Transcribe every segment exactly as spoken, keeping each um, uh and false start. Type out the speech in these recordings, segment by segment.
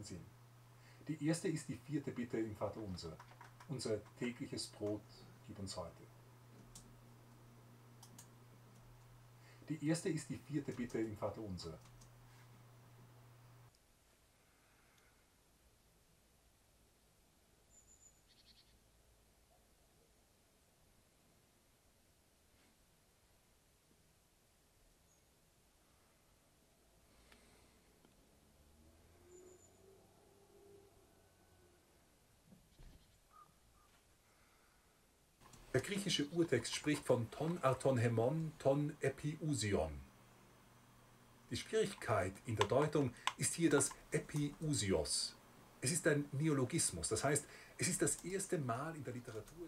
einen Sinn. Die erste ist die vierte Bitte im Vaterunser. Unser tägliches Brot gib uns heute. Die erste ist die vierte Bitte im Vaterunser. Der griechische Urtext spricht von ton arton hemon, ton epiousion. Die Schwierigkeit in der Deutung ist hier das Epiousios. Es ist ein Neologismus, das heißt, es ist das erste Mal in der Literatur.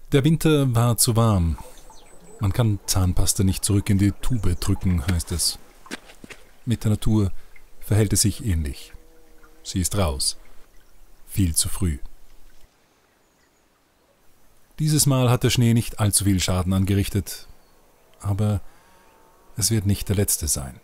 Der Winter war zu warm. Man kann Zahnpasta nicht zurück in die Tube drücken, heißt es. Mit der Natur verhält es sich ähnlich. Sie ist raus. Viel zu früh. Dieses Mal hat der Schnee nicht allzu viel Schaden angerichtet, aber es wird nicht der letzte sein.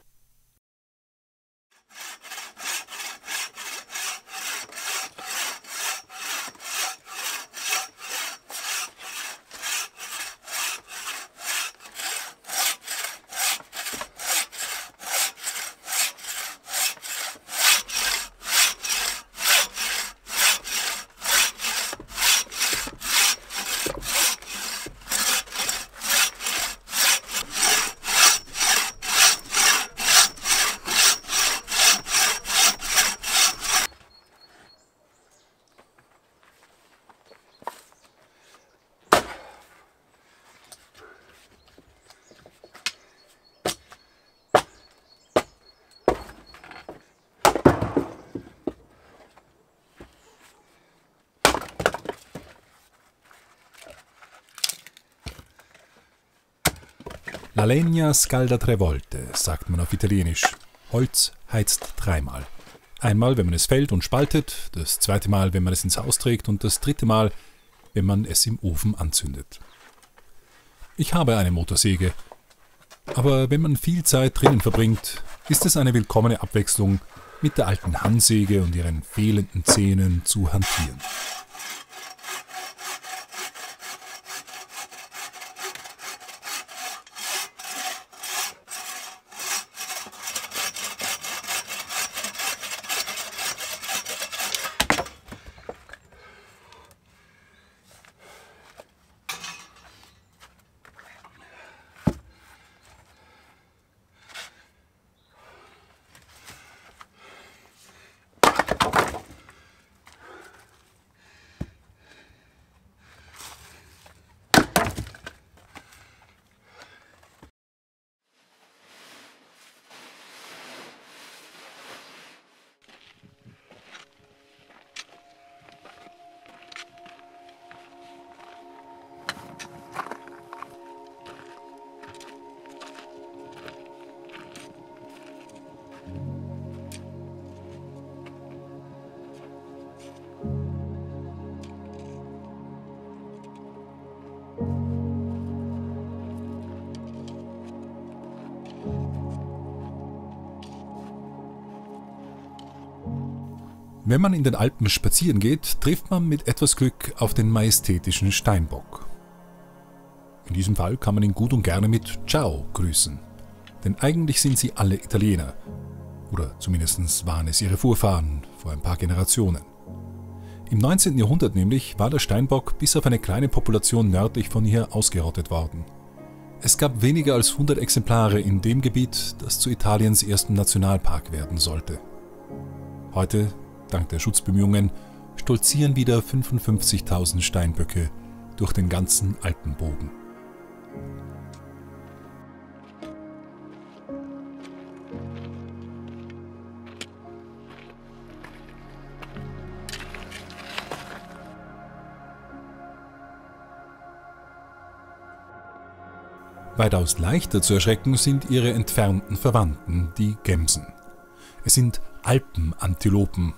La legna scalda tre volte, sagt man auf Italienisch. Holz heizt dreimal. Einmal, wenn man es fällt und spaltet, das zweite Mal, wenn man es ins Haus trägt und das dritte Mal, wenn man es im Ofen anzündet. Ich habe eine Motorsäge, aber wenn man viel Zeit drinnen verbringt, ist es eine willkommene Abwechslung, mit der alten Handsäge und ihren fehlenden Zähnen zu hantieren. Wenn man in den Alpen spazieren geht, trifft man mit etwas Glück auf den majestätischen Steinbock. In diesem Fall kann man ihn gut und gerne mit Ciao grüßen, denn eigentlich sind sie alle Italiener, oder zumindest waren es ihre Vorfahren vor ein paar Generationen. Im neunzehnten Jahrhundert nämlich war der Steinbock bis auf eine kleine Population nördlich von hier ausgerottet worden. Es gab weniger als hundert Exemplare in dem Gebiet, das zu Italiens ersten Nationalpark werden sollte. Heute, dank der Schutzbemühungen, stolzieren wieder fünfundfünfzigtausend Steinböcke durch den ganzen Alpenbogen. Weitaus leichter zu erschrecken sind ihre entfernten Verwandten, die Gämsen. Es sind Alpenantilopen.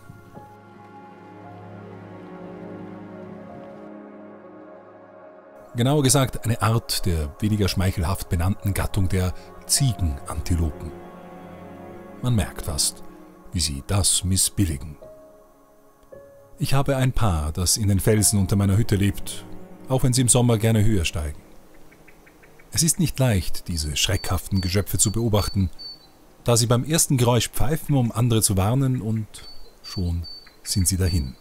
Genauer gesagt eine Art der weniger schmeichelhaft benannten Gattung der Ziegenantilopen. Man merkt fast, wie sie das missbilligen. Ich habe ein Paar, das in den Felsen unter meiner Hütte lebt, auch wenn sie im Sommer gerne höher steigen. Es ist nicht leicht, diese schreckhaften Geschöpfe zu beobachten, da sie beim ersten Geräusch pfeifen, um andere zu warnen, und schon sind sie dahin.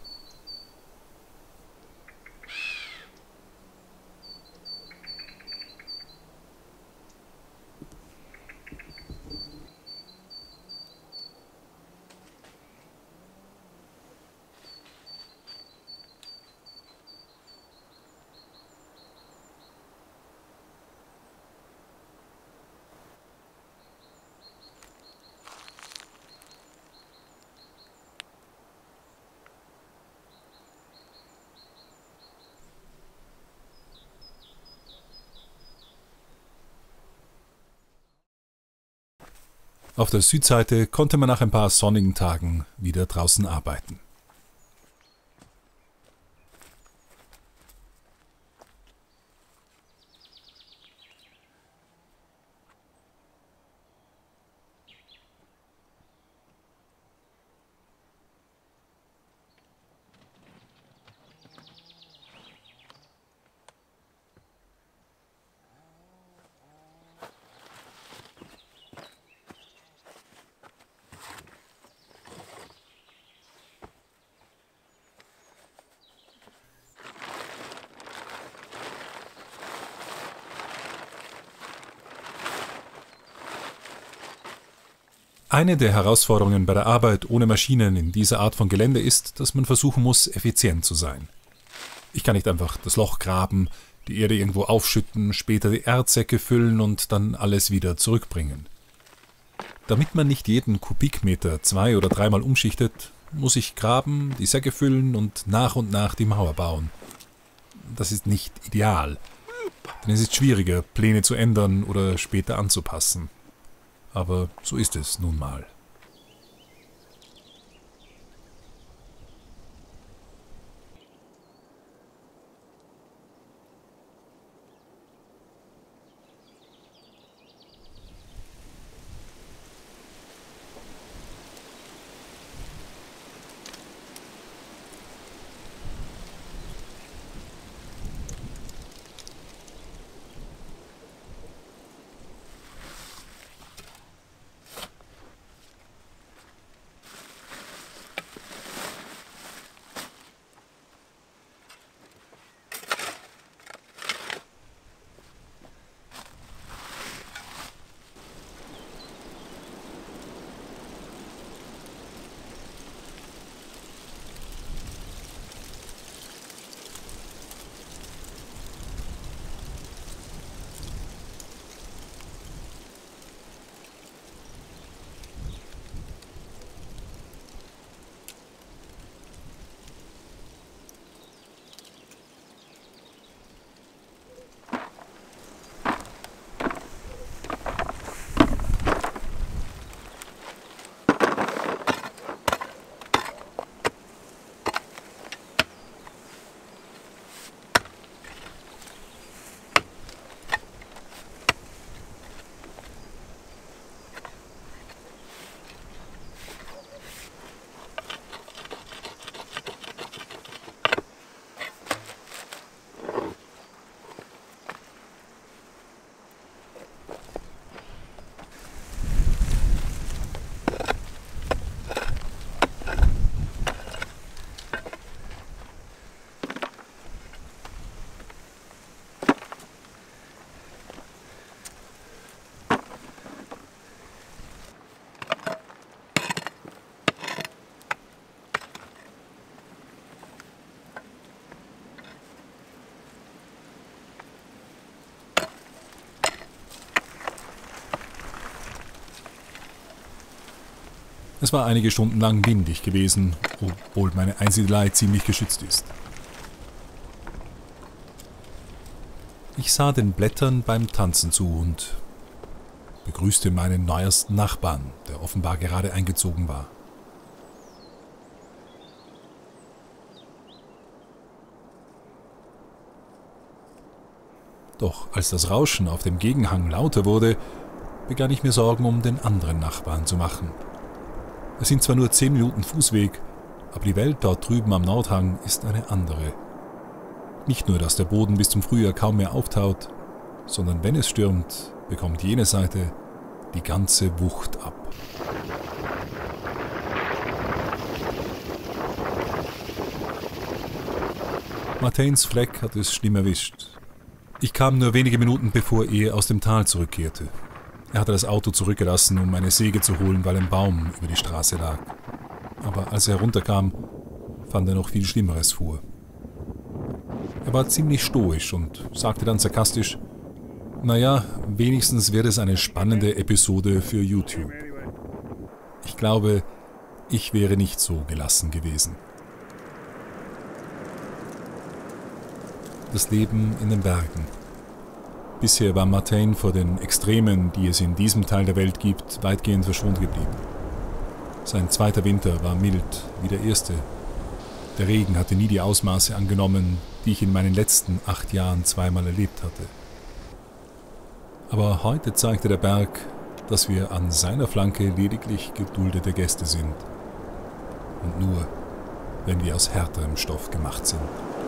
Auf der Südseite konnte man nach ein paar sonnigen Tagen wieder draußen arbeiten. Eine der Herausforderungen bei der Arbeit ohne Maschinen in dieser Art von Gelände ist, dass man versuchen muss, effizient zu sein. Ich kann nicht einfach das Loch graben, die Erde irgendwo aufschütten, später die Erdsäcke füllen und dann alles wieder zurückbringen. Damit man nicht jeden Kubikmeter zwei- oder dreimal umschichtet, muss ich graben, die Säcke füllen und nach und nach die Mauer bauen. Das ist nicht ideal, denn es ist schwieriger, Pläne zu ändern oder später anzupassen. Aber so ist es nun mal. Es war einige Stunden lang windig gewesen, obwohl meine Einsiedelei ziemlich geschützt ist. Ich sah den Blättern beim Tanzen zu und begrüßte meinen neuesten Nachbarn, der offenbar gerade eingezogen war. Doch als das Rauschen auf dem Gegenhang lauter wurde, begann ich mir Sorgen um den anderen Nachbarn zu machen. Es sind zwar nur zehn Minuten Fußweg, aber die Welt dort drüben am Nordhang ist eine andere. Nicht nur, dass der Boden bis zum Frühjahr kaum mehr auftaut, sondern wenn es stürmt, bekommt jene Seite die ganze Wucht ab. Martins Fleck hat es schlimm erwischt. Ich kam nur wenige Minuten bevor er aus dem Tal zurückkehrte. Er hatte das Auto zurückgelassen, um eine Säge zu holen, weil ein Baum über die Straße lag. Aber als er herunterkam, fand er noch viel Schlimmeres vor. Er war ziemlich stoisch und sagte dann sarkastisch: Naja, wenigstens wird es eine spannende Episode für YouTube. Ich glaube, ich wäre nicht so gelassen gewesen. Das Leben in den Bergen. Bisher war Martin vor den Extremen, die es in diesem Teil der Welt gibt, weitgehend verschont geblieben. Sein zweiter Winter war mild wie der erste. Der Regen hatte nie die Ausmaße angenommen, die ich in meinen letzten acht Jahren zweimal erlebt hatte. Aber heute zeigte der Berg, dass wir an seiner Flanke lediglich geduldete Gäste sind. Und nur, wenn wir aus härterem Stoff gemacht sind.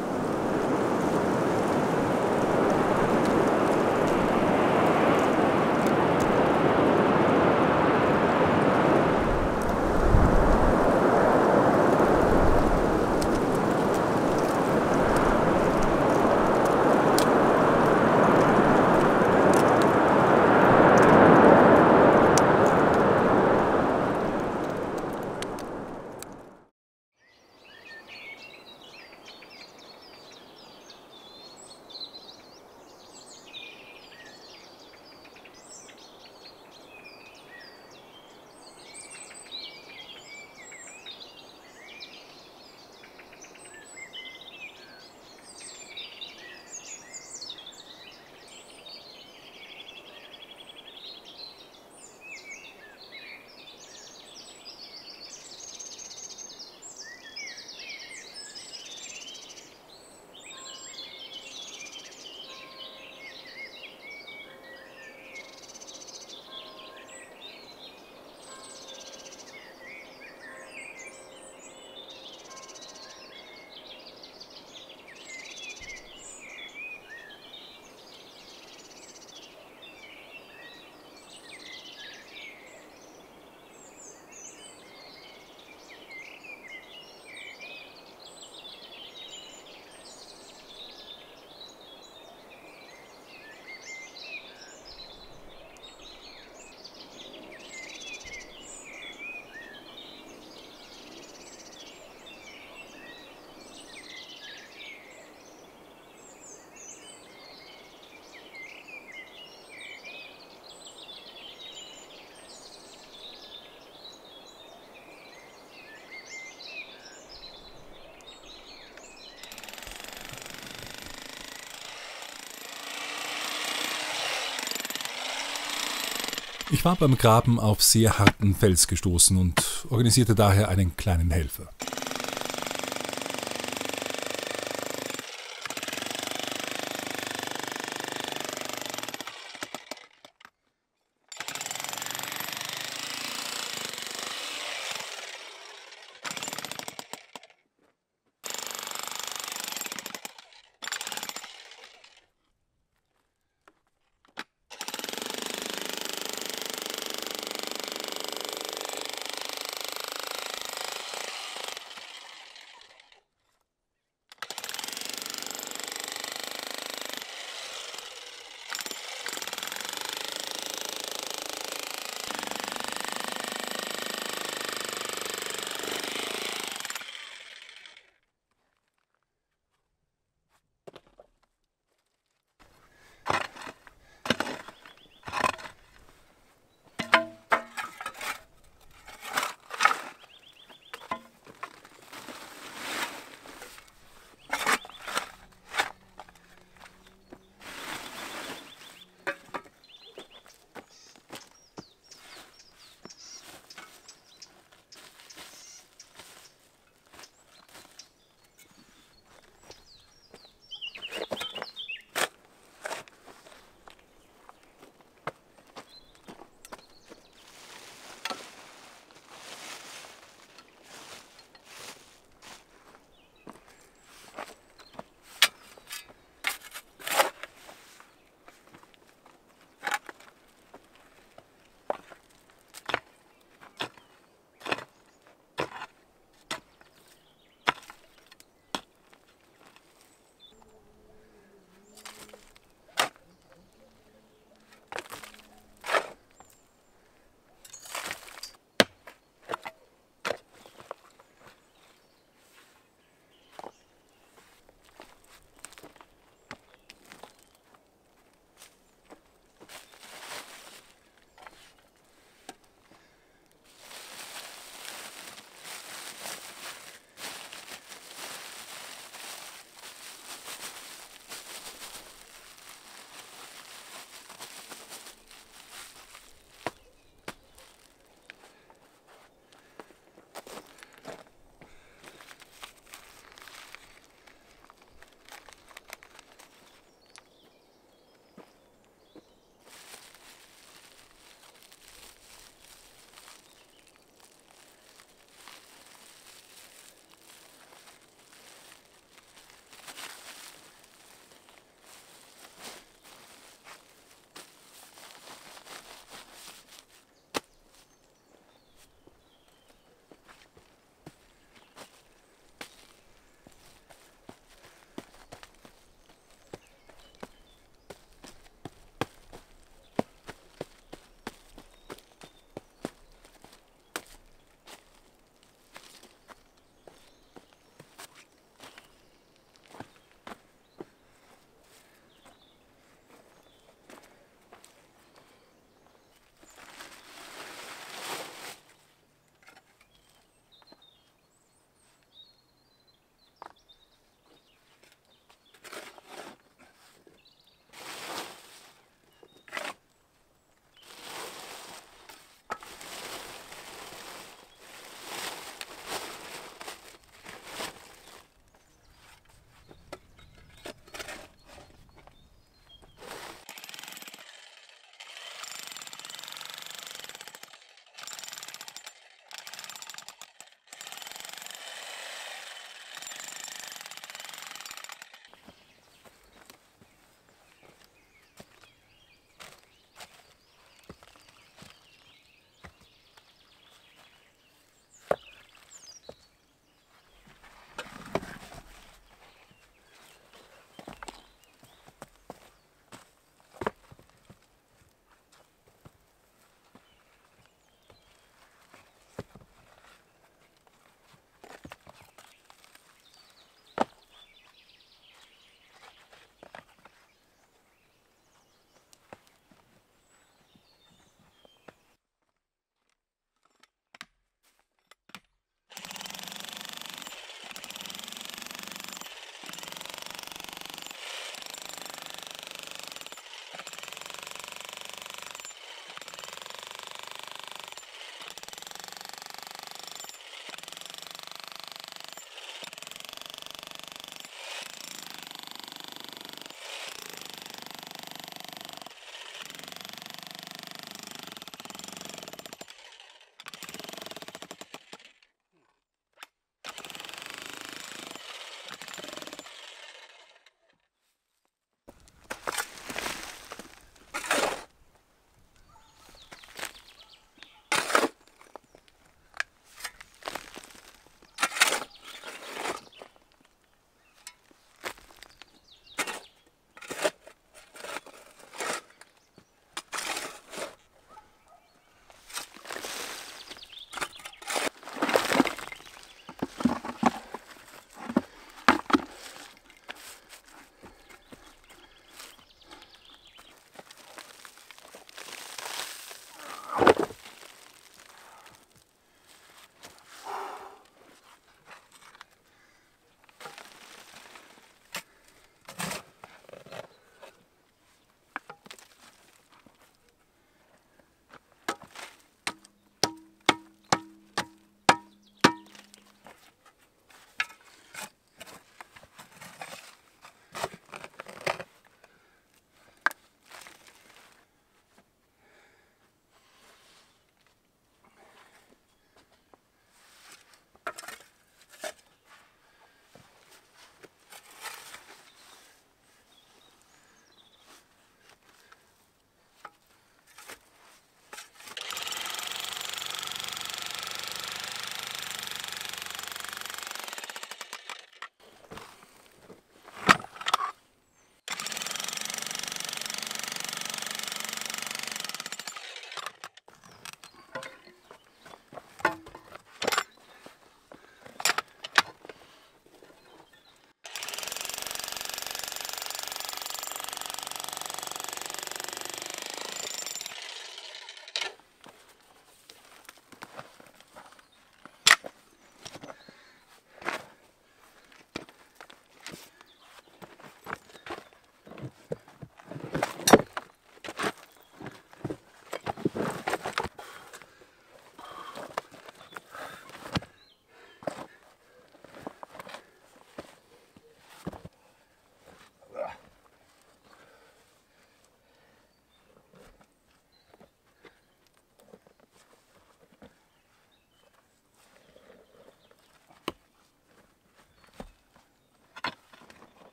Ich war beim Graben auf sehr harten Fels gestoßen und organisierte daher einen kleinen Helfer.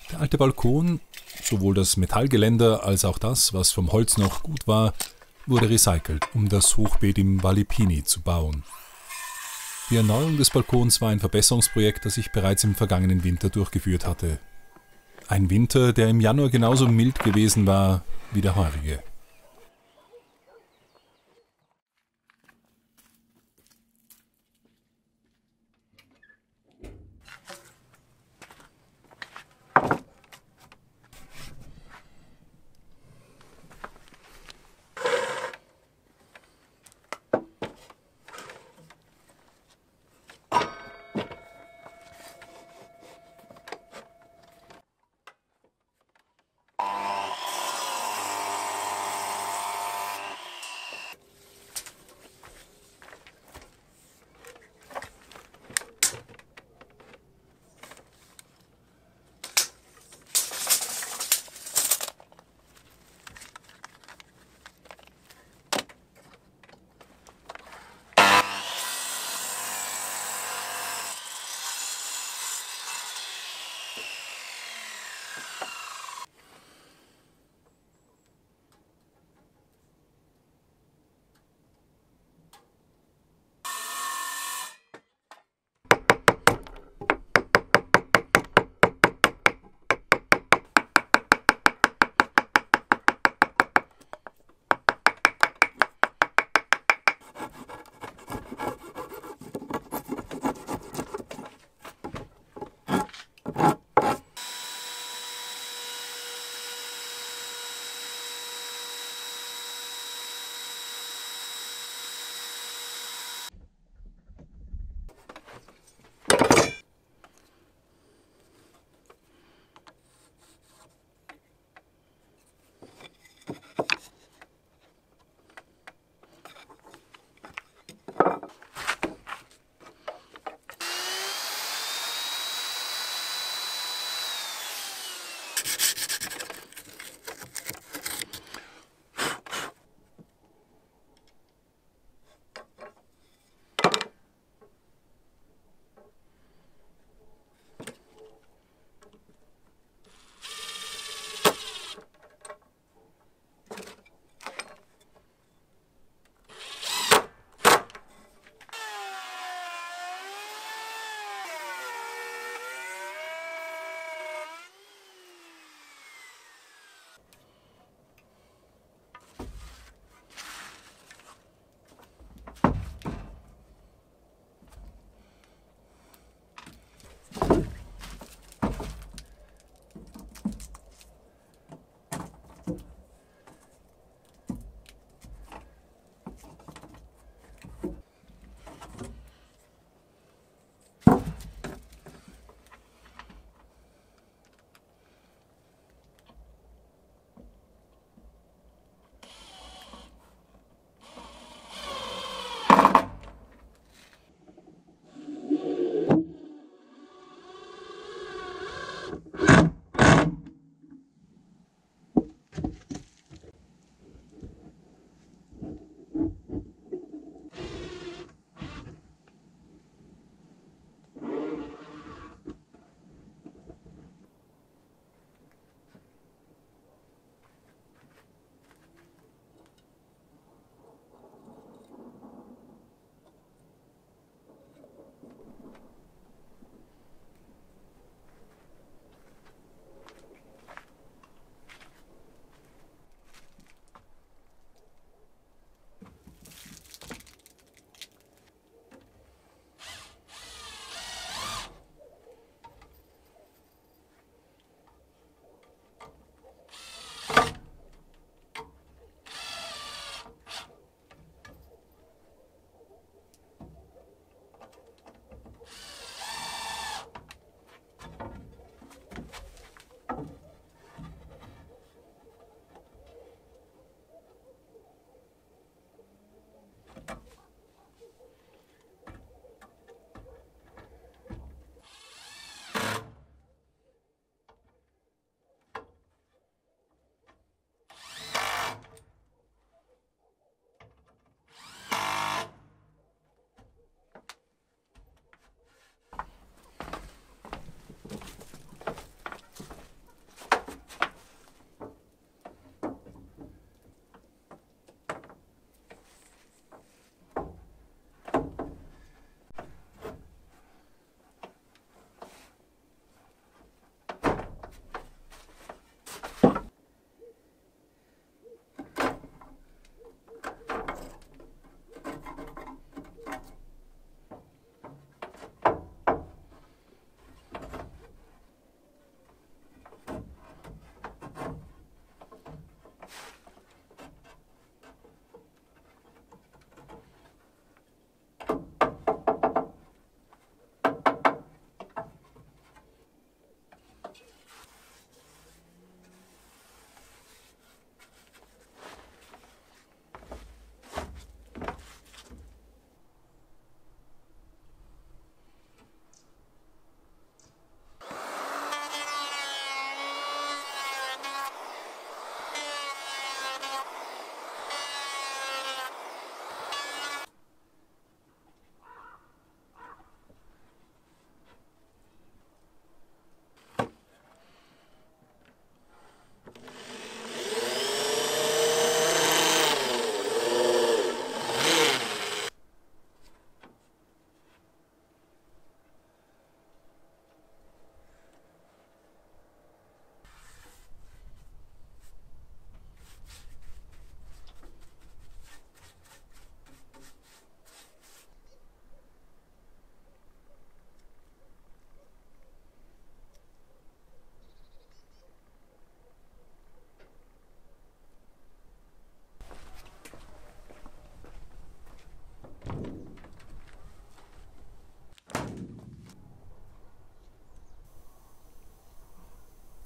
Der alte Balkon, sowohl das Metallgeländer als auch das, was vom Holz noch gut war, wurde recycelt, um das Hochbeet im Valipini zu bauen. Die Erneuerung des Balkons war ein Verbesserungsprojekt, das ich bereits im vergangenen Winter durchgeführt hatte. Ein Winter, der im Januar genauso mild gewesen war wie der heurige.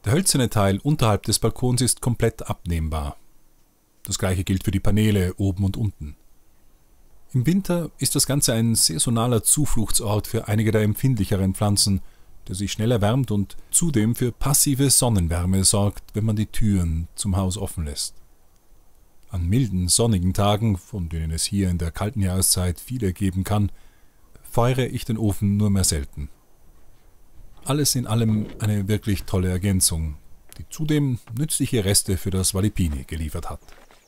Der hölzerne Teil unterhalb des Balkons ist komplett abnehmbar. Das gleiche gilt für die Paneele oben und unten. Im Winter ist das Ganze ein saisonaler Zufluchtsort für einige der empfindlicheren Pflanzen, der sich schnell erwärmt und zudem für passive Sonnenwärme sorgt, wenn man die Türen zum Haus offen lässt. An milden, sonnigen Tagen, von denen es hier in der kalten Jahreszeit viele geben kann, feuere ich den Ofen nur mehr selten. Alles in allem eine wirklich tolle Ergänzung, die zudem nützliche Reste für das Walipini geliefert hat.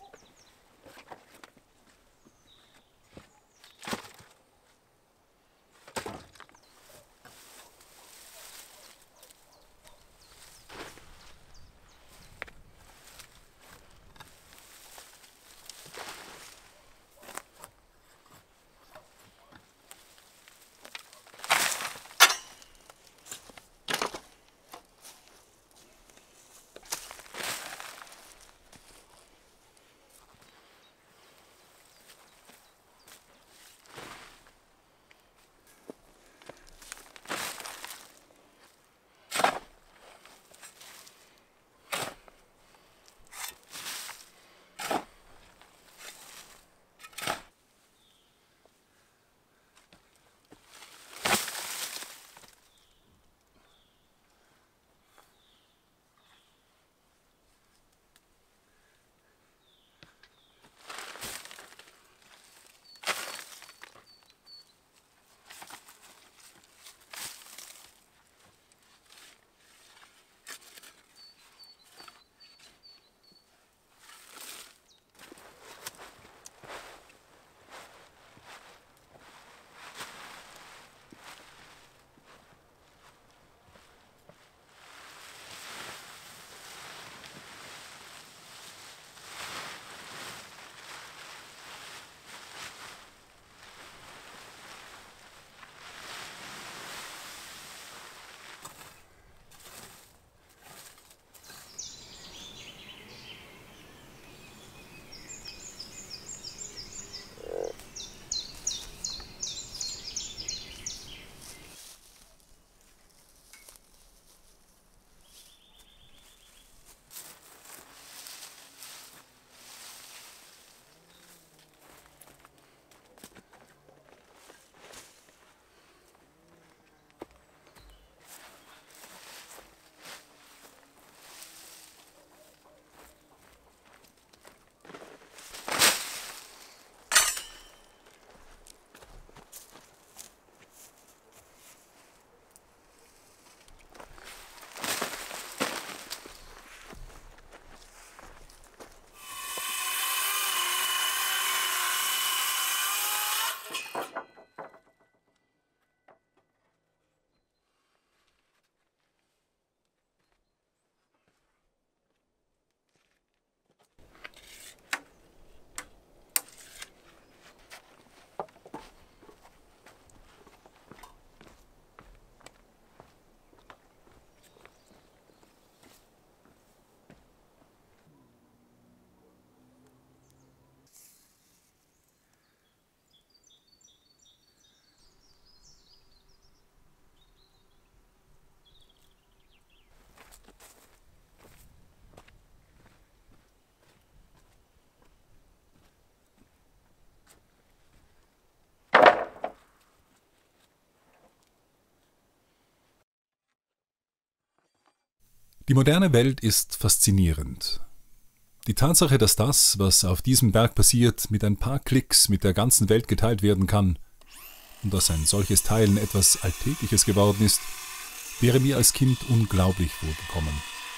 Die moderne Welt ist faszinierend. Die Tatsache, dass das, was auf diesem Berg passiert, mit ein paar Klicks mit der ganzen Welt geteilt werden kann und dass ein solches Teilen etwas Alltägliches geworden ist, wäre mir als Kind unglaublich vorgekommen.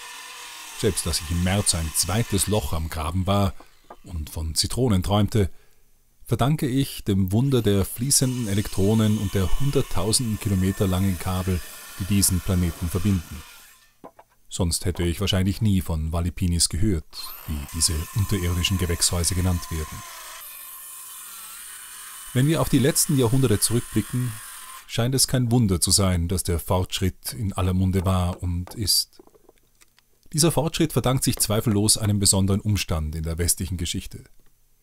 Selbst dass ich im März ein zweites Loch am Graben war und von Zitronen träumte, verdanke ich dem Wunder der fließenden Elektronen und der hunderttausenden Kilometer langen Kabel, die diesen Planeten verbinden. Sonst hätte ich wahrscheinlich nie von Walipinis gehört, wie diese unterirdischen Gewächshäuser genannt werden. Wenn wir auf die letzten Jahrhunderte zurückblicken, scheint es kein Wunder zu sein, dass der Fortschritt in aller Munde war und ist. Dieser Fortschritt verdankt sich zweifellos einem besonderen Umstand in der westlichen Geschichte.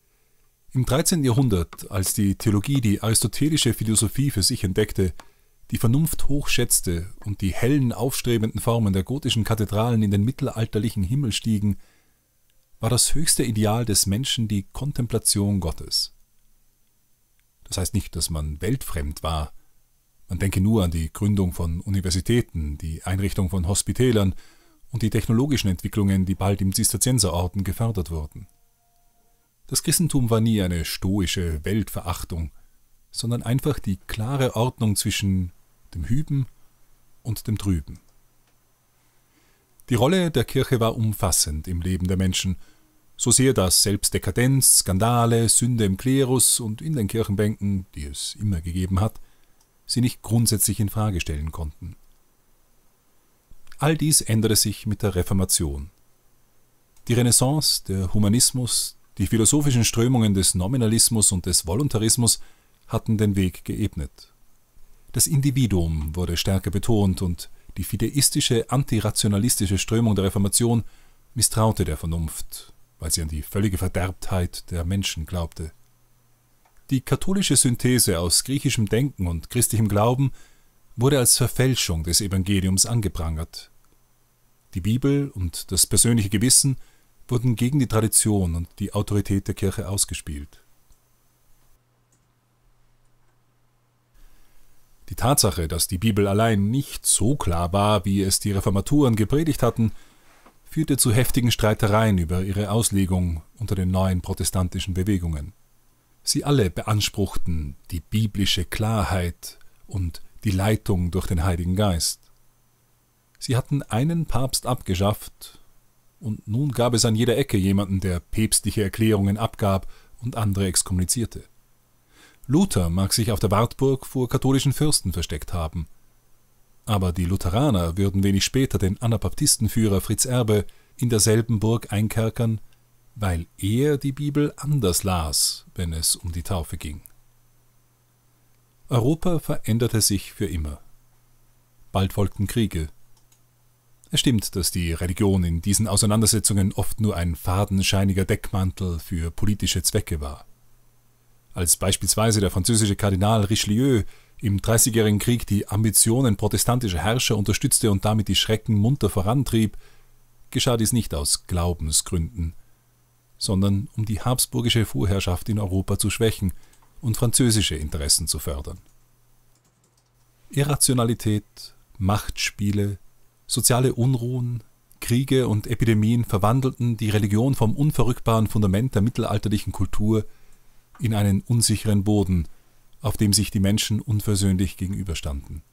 Im dreizehnten Jahrhundert, als die Theologie die aristotelische Philosophie für sich entdeckte, die Vernunft hochschätzte und die hellen, aufstrebenden Formen der gotischen Kathedralen in den mittelalterlichen Himmel stiegen, war das höchste Ideal des Menschen die Kontemplation Gottes. Das heißt nicht, dass man weltfremd war. Man denke nur an die Gründung von Universitäten, die Einrichtung von Hospitälern und die technologischen Entwicklungen, die bald im Zisterzienserorden gefördert wurden. Das Christentum war nie eine stoische Weltverachtung, sondern einfach die klare Ordnung zwischen dem Hüben und dem Drüben. Die Rolle der Kirche war umfassend im Leben der Menschen, so sehr, dass selbst Dekadenz, Skandale, Sünde im Klerus und in den Kirchenbänken, die es immer gegeben hat, sie nicht grundsätzlich in Frage stellen konnten. All dies änderte sich mit der Reformation. Die Renaissance, der Humanismus, die philosophischen Strömungen des Nominalismus und des Voluntarismus hatten den Weg geebnet. Das Individuum wurde stärker betont und die fideistische, antirationalistische Strömung der Reformation misstraute der Vernunft, weil sie an die völlige Verderbtheit der Menschen glaubte. Die katholische Synthese aus griechischem Denken und christlichem Glauben wurde als Verfälschung des Evangeliums angeprangert. Die Bibel und das persönliche Gewissen wurden gegen die Tradition und die Autorität der Kirche ausgespielt. Die Tatsache, dass die Bibel allein nicht so klar war, wie es die Reformatoren gepredigt hatten, führte zu heftigen Streitereien über ihre Auslegung unter den neuen protestantischen Bewegungen. Sie alle beanspruchten die biblische Klarheit und die Leitung durch den Heiligen Geist. Sie hatten einen Papst abgeschafft, und nun gab es an jeder Ecke jemanden, der päpstliche Erklärungen abgab und andere exkommunizierte. Luther mag sich auf der Wartburg vor katholischen Fürsten versteckt haben. Aber die Lutheraner würden wenig später den Anabaptistenführer Fritz Erbe in derselben Burg einkerkern, weil er die Bibel anders las, wenn es um die Taufe ging. Europa veränderte sich für immer. Bald folgten Kriege. Es stimmt, dass die Religion in diesen Auseinandersetzungen oft nur ein fadenscheiniger Deckmantel für politische Zwecke war. Als beispielsweise der französische Kardinal Richelieu im Dreißigjährigen Krieg die Ambitionen protestantischer Herrscher unterstützte und damit die Schrecken munter vorantrieb, geschah dies nicht aus Glaubensgründen, sondern um die habsburgische Vorherrschaft in Europa zu schwächen und französische Interessen zu fördern. Irrationalität, Machtspiele, soziale Unruhen, Kriege und Epidemien verwandelten die Religion vom unverrückbaren Fundament der mittelalterlichen Kultur in einen unsicheren Boden, auf dem sich die Menschen unversöhnlich gegenüberstanden.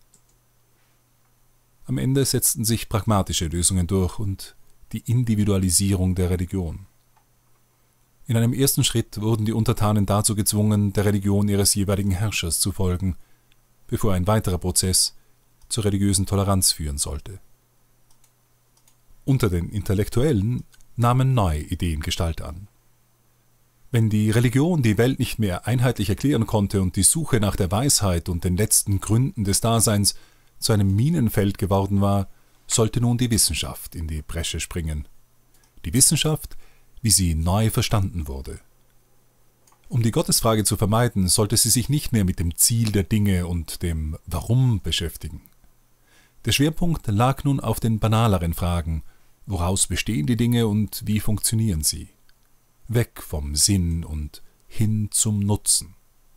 Am Ende setzten sich pragmatische Lösungen durch und die Individualisierung der Religion. In einem ersten Schritt wurden die Untertanen dazu gezwungen, der Religion ihres jeweiligen Herrschers zu folgen, bevor ein weiterer Prozess zur religiösen Toleranz führen sollte. Unter den Intellektuellen nahmen neue Ideen Gestalt an. Wenn die Religion die Welt nicht mehr einheitlich erklären konnte und die Suche nach der Weisheit und den letzten Gründen des Daseins zu einem Minenfeld geworden war, sollte nun die Wissenschaft in die Bresche springen. Die Wissenschaft, wie sie neu verstanden wurde. Um die Gottesfrage zu vermeiden, sollte sie sich nicht mehr mit dem Ziel der Dinge und dem Warum beschäftigen. Der Schwerpunkt lag nun auf den banaleren Fragen: Woraus bestehen die Dinge und wie funktionieren sie? Weg vom Sinn und hin zum Nutzen.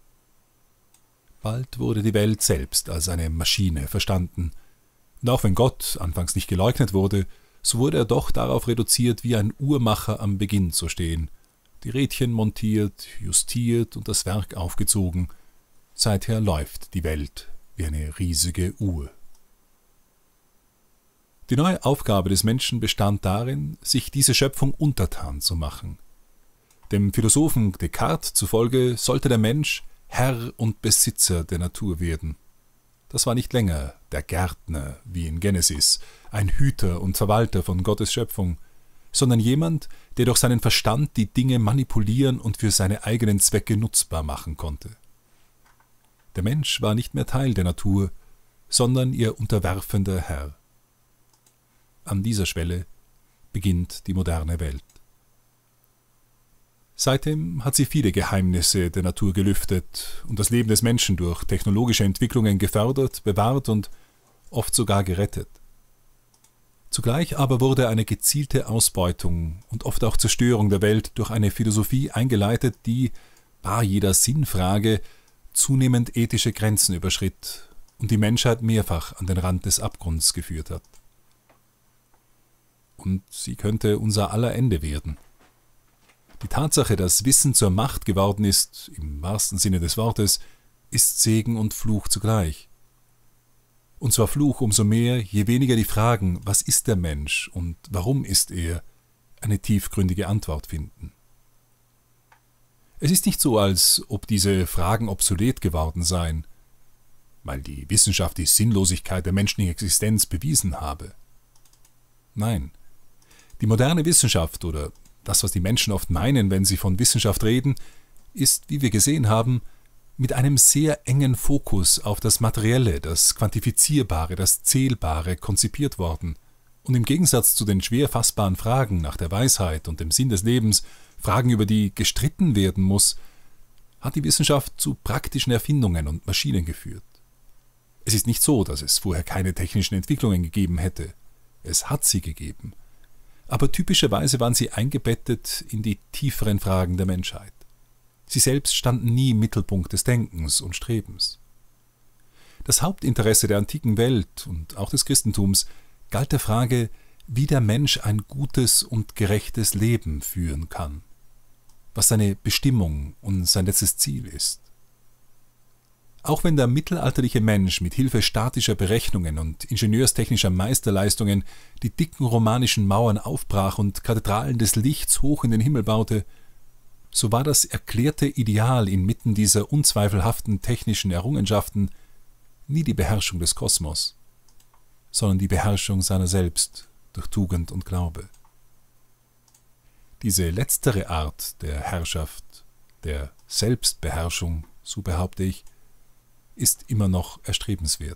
Bald wurde die Welt selbst als eine Maschine verstanden. Und auch wenn Gott anfangs nicht geleugnet wurde, so wurde er doch darauf reduziert, wie ein Uhrmacher am Beginn zu stehen, die Rädchen montiert, justiert und das Werk aufgezogen. Seither läuft die Welt wie eine riesige Uhr. Die neue Aufgabe des Menschen bestand darin, sich diese Schöpfung untertan zu machen. Dem Philosophen Descartes zufolge sollte der Mensch Herr und Besitzer der Natur werden. Das war nicht länger der Gärtner wie in Genesis, ein Hüter und Verwalter von Gottes Schöpfung, sondern jemand, der durch seinen Verstand die Dinge manipulieren und für seine eigenen Zwecke nutzbar machen konnte. Der Mensch war nicht mehr Teil der Natur, sondern ihr unterwerfender Herr. An dieser Schwelle beginnt die moderne Welt. Seitdem hat sie viele Geheimnisse der Natur gelüftet und das Leben des Menschen durch technologische Entwicklungen gefördert, bewahrt und oft sogar gerettet. Zugleich aber wurde eine gezielte Ausbeutung und oft auch Zerstörung der Welt durch eine Philosophie eingeleitet, die, bar jeder Sinnfrage, zunehmend ethische Grenzen überschritt und die Menschheit mehrfach an den Rand des Abgrunds geführt hat. Und sie könnte unser aller Ende werden. Die Tatsache, dass Wissen zur Macht geworden ist, im wahrsten Sinne des Wortes, ist Segen und Fluch zugleich. Und zwar Fluch umso mehr, je weniger die Fragen, was ist der Mensch und warum ist er, eine tiefgründige Antwort finden. Es ist nicht so, als ob diese Fragen obsolet geworden seien, weil die Wissenschaft die Sinnlosigkeit der menschlichen Existenz bewiesen habe. Nein, die moderne Wissenschaft oder das, was die Menschen oft meinen, wenn sie von Wissenschaft reden, ist, wie wir gesehen haben, mit einem sehr engen Fokus auf das Materielle, das Quantifizierbare, das Zählbare konzipiert worden. Und im Gegensatz zu den schwer fassbaren Fragen nach der Weisheit und dem Sinn des Lebens, Fragen, über die gestritten werden muss, hat die Wissenschaft zu praktischen Erfindungen und Maschinen geführt. Es ist nicht so, dass es vorher keine technischen Entwicklungen gegeben hätte. Es hat sie gegeben. Aber typischerweise waren sie eingebettet in die tieferen Fragen der Menschheit. Sie selbst standen nie im Mittelpunkt des Denkens und Strebens. Das Hauptinteresse der antiken Welt und auch des Christentums galt der Frage, wie der Mensch ein gutes und gerechtes Leben führen kann, was seine Bestimmung und sein letztes Ziel ist. Auch wenn der mittelalterliche Mensch mit Hilfe statischer Berechnungen und ingenieurstechnischer Meisterleistungen die dicken romanischen Mauern aufbrach und Kathedralen des Lichts hoch in den Himmel baute, so war das erklärte Ideal inmitten dieser unzweifelhaften technischen Errungenschaften nie die Beherrschung des Kosmos, sondern die Beherrschung seiner selbst durch Tugend und Glaube. Diese letztere Art der Herrschaft, der Selbstbeherrschung, so behaupte ich, ist immer noch erstrebenswert.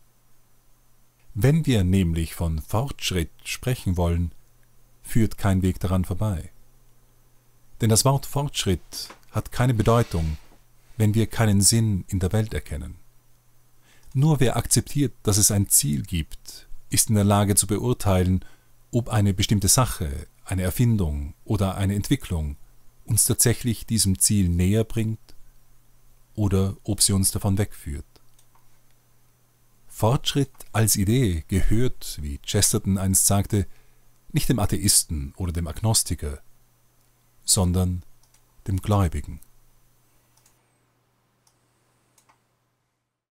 Wenn wir nämlich von Fortschritt sprechen wollen, führt kein Weg daran vorbei. Denn das Wort Fortschritt hat keine Bedeutung, wenn wir keinen Sinn in der Welt erkennen. Nur wer akzeptiert, dass es ein Ziel gibt, ist in der Lage zu beurteilen, ob eine bestimmte Sache, eine Erfindung oder eine Entwicklung uns tatsächlich diesem Ziel näher bringt oder ob sie uns davon wegführt. Fortschritt als Idee gehört, wie Chesterton einst sagte, nicht dem Atheisten oder dem Agnostiker, sondern dem Gläubigen.